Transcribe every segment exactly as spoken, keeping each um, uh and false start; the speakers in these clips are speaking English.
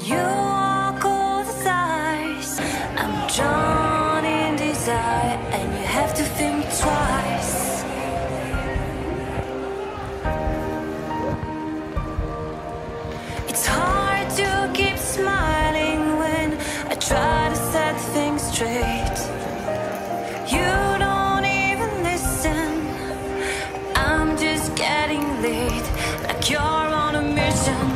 You walk all the sides. I'm drawn in desire, and you have to think twice. It's hard to keep smiling when I try to set things straight. You don't even listen. I'm just getting late, like you're on a mission.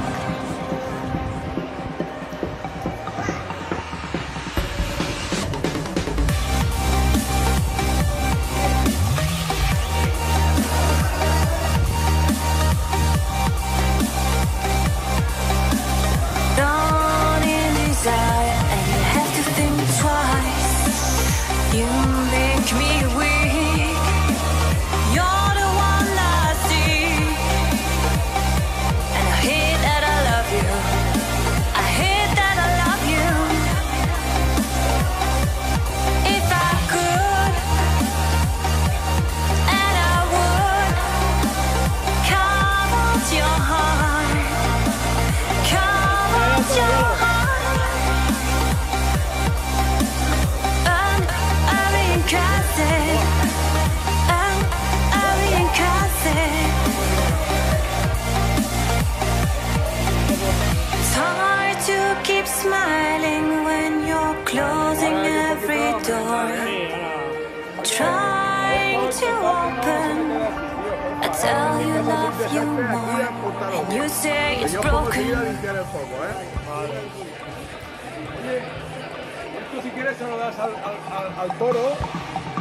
Drawn in desire, and you have to think twice. You make me weak. You're the one I see, and I hate that I love you. I hate that I love you. If I could, and I would, come out your heart, come out your heart. And I'm in cassette, and I'm in cassette. It's hard to keep smiling when you're closing every door, trying to open. I tell you love you more, and you say it's broken. Esto si quieres se lo das al, al, al, al toro